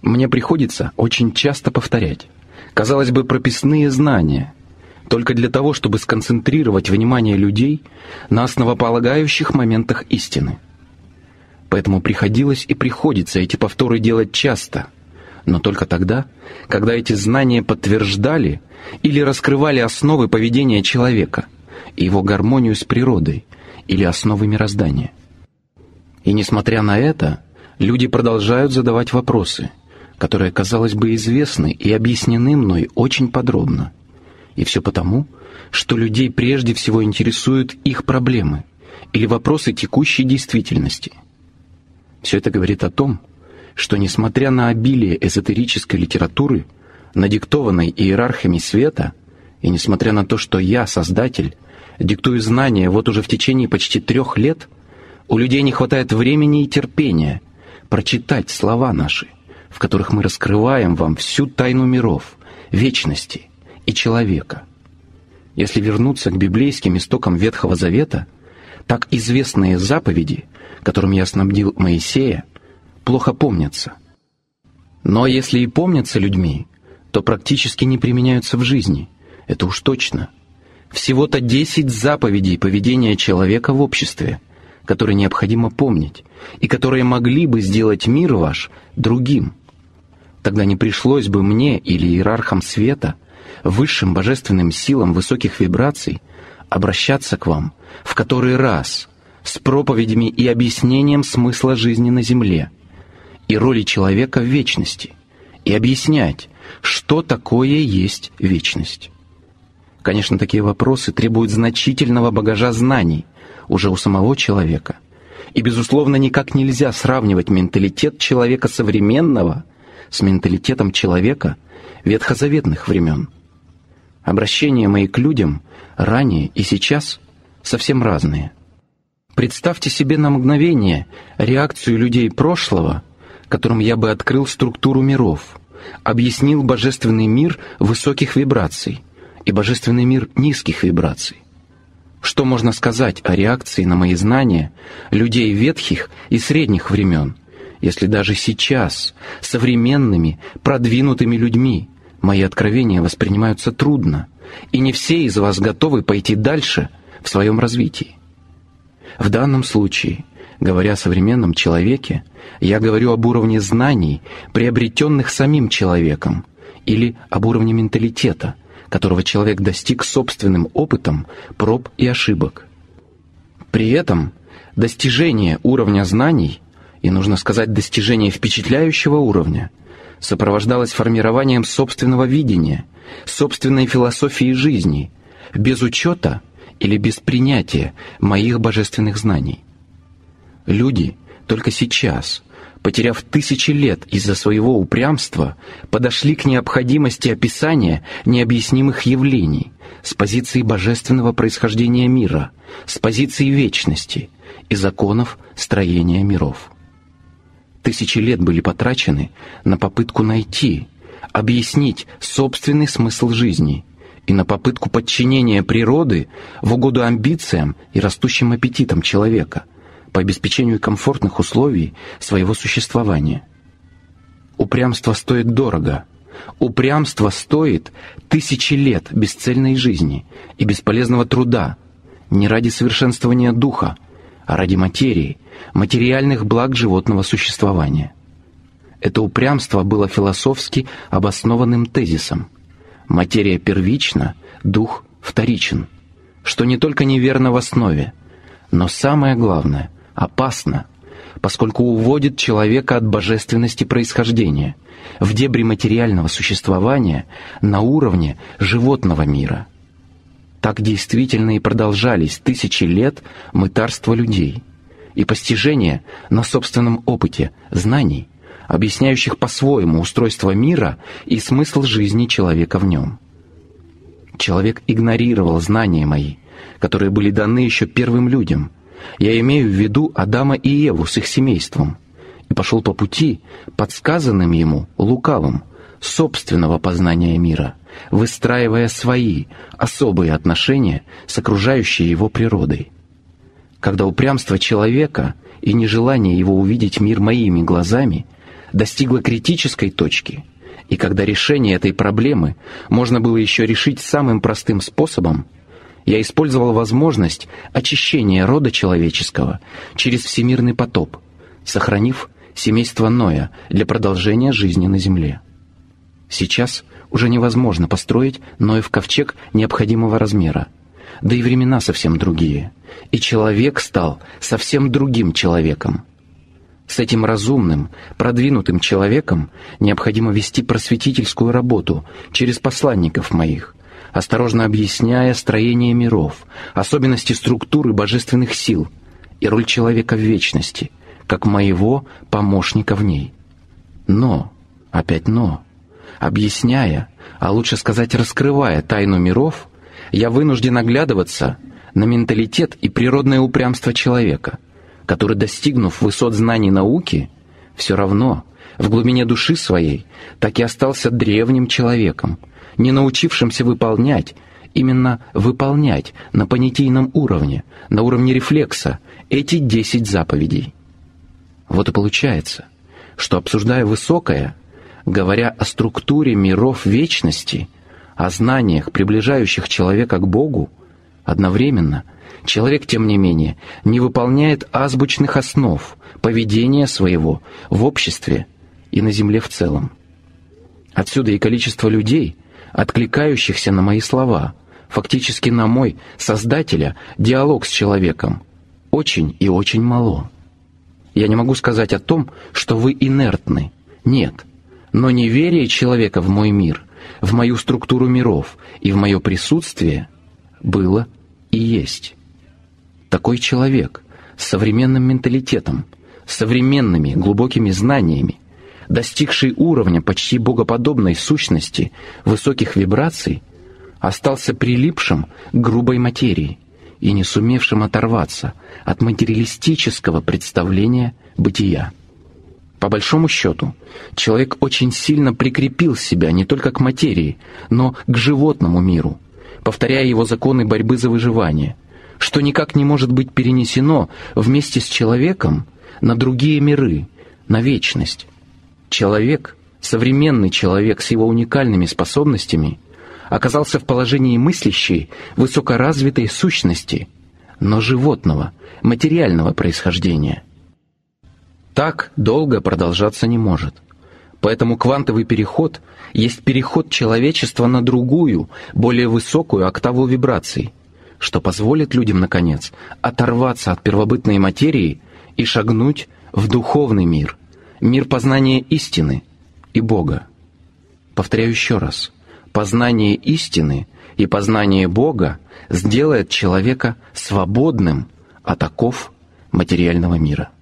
мне приходится очень часто повторять, казалось бы, прописные знания, только для того, чтобы сконцентрировать внимание людей на основополагающих моментах истины. Поэтому приходилось и приходится эти повторы делать часто, но только тогда, когда эти знания подтверждали или раскрывали основы поведения человека и его гармонию с природой или основы мироздания. И несмотря на это, люди продолжают задавать вопросы, которые, казалось бы, известны и объяснены мной очень подробно. И все потому, что людей прежде всего интересуют их проблемы или вопросы текущей действительности. Все это говорит о том, что, несмотря на обилие эзотерической литературы, надиктованной иерархами света, и несмотря на то, что я, Создатель, диктую знания вот уже в течение почти 3 лет, у людей не хватает времени и терпения прочитать слова наши, в которых мы раскрываем вам всю тайну миров, вечности и человека. Если вернуться к библейским истокам Ветхого Завета, так известные заповеди, которыми я снабдил Моисея, плохо помнятся. Но если и помнятся людьми, то практически не применяются в жизни, это уж точно. Всего-то 10 заповедей поведения человека в обществе, которые необходимо помнить, и которые могли бы сделать мир ваш другим. Тогда не пришлось бы мне или иерархам света, высшим божественным силам высоких вибраций, обращаться к вам в который раз с проповедями и объяснением смысла жизни на земле и роли человека в вечности, и объяснять, что такое есть вечность. Конечно, такие вопросы требуют значительного багажа знаний уже у самого человека, и, безусловно, никак нельзя сравнивать менталитет человека современного с менталитетом человека ветхозаветных времен. Обращения мои к людям ранее и сейчас совсем разные. Представьте себе на мгновение реакцию людей прошлого, которым я бы открыл структуру миров, объяснил божественный мир высоких вибраций и божественный мир низких вибраций. Что можно сказать о реакции на мои знания людей ветхих и средних времен, если даже сейчас современными, продвинутыми людьми мои откровения воспринимаются трудно, и не все из вас готовы пойти дальше в своем развитии? В данном случае, говоря о современном человеке, я говорю об уровне знаний, приобретенных самим человеком, или об уровне менталитета, которого человек достиг собственным опытом проб и ошибок. При этом достижение уровня знаний, и, нужно сказать, достижение впечатляющего уровня, сопровождалось формированием собственного видения, собственной философии жизни, без учета или без принятия моих божественных знаний. Люди только сейчас, потеряв тысячи лет из-за своего упрямства, подошли к необходимости описания необъяснимых явлений с позиции божественного происхождения мира, с позиции вечности и законов строения миров. Тысячи лет были потрачены на попытку найти, объяснить собственный смысл жизни и на попытку подчинения природы в угоду амбициям и растущим аппетитам человека по обеспечению комфортных условий своего существования. Упрямство стоит дорого. Упрямство стоит тысячи лет бесцельной жизни и бесполезного труда, не ради совершенствования духа, а ради материи, материальных благ животного существования. Это упрямство было философски обоснованным тезисом: материя первична, дух вторичен, что не только неверно в основе, но самое главное — опасно, поскольку уводит человека от божественности происхождения в дебри материального существования на уровне животного мира. Так действительно и продолжались тысячи лет мытарства людей и постижения на собственном опыте знаний, объясняющих по-своему устройство мира и смысл жизни человека в нем. Человек игнорировал знания мои, которые были даны еще первым людям. Я имею в виду Адама и Еву с их семейством, и пошел по пути, подсказанным ему лукавым, собственного познания мира, выстраивая свои особые отношения с окружающей его природой. Когда упрямство человека и нежелание его увидеть мир моими глазами достигла критической точки, и когда решение этой проблемы можно было еще решить самым простым способом, я использовал возможность очищения рода человеческого через всемирный потоп, сохранив семейство Ноя для продолжения жизни на земле. Сейчас уже невозможно построить Ноев ковчег необходимого размера, да и времена совсем другие, и человек стал совсем другим человеком. С этим разумным, продвинутым человеком необходимо вести просветительскую работу через посланников моих, осторожно объясняя строение миров, особенности структуры божественных сил и роль человека в вечности, как моего помощника в ней. Но, опять но, объясняя, а лучше сказать раскрывая тайну миров, я вынужден оглядываться на менталитет и природное упрямство человека, который, достигнув высот знаний науки, все равно в глубине души своей так и остался древним человеком, не научившимся именно выполнять на понятийном уровне, на уровне рефлекса, эти 10 заповедей. Вот и получается, что, обсуждая высокое, говоря о структуре миров вечности, о знаниях, приближающих человека к Богу, одновременно человек, тем не менее, не выполняет азбучных основ поведения своего в обществе и на земле в целом. Отсюда и количество людей, откликающихся на мои слова, фактически на мой, Создателя, диалог с человеком, очень и очень мало. Я не могу сказать о том, что вы инертны. Нет. Но неверие человека в мой мир, в мою структуру миров и в мое присутствие было и есть. Такой человек с современным менталитетом, с современными глубокими знаниями, достигший уровня почти богоподобной сущности высоких вибраций, остался прилипшим к грубой материи и не сумевшим оторваться от материалистического представления бытия. По большому счету, человек очень сильно прикрепил себя не только к материи, но к животному миру, повторяя его законы борьбы за выживание, что никак не может быть перенесено вместе с человеком на другие миры, на вечность. Человек, современный человек с его уникальными способностями, оказался в положении мыслящей, высокоразвитой сущности, но животного, материального происхождения. Так долго продолжаться не может. Поэтому квантовый переход есть переход человечества на другую, более высокую октаву вибраций, что позволит людям, наконец, оторваться от первобытной материи и шагнуть в духовный мир, мир познания истины и Бога. Повторяю еще раз. Познание истины и познание Бога сделает человека свободным от оков материального мира.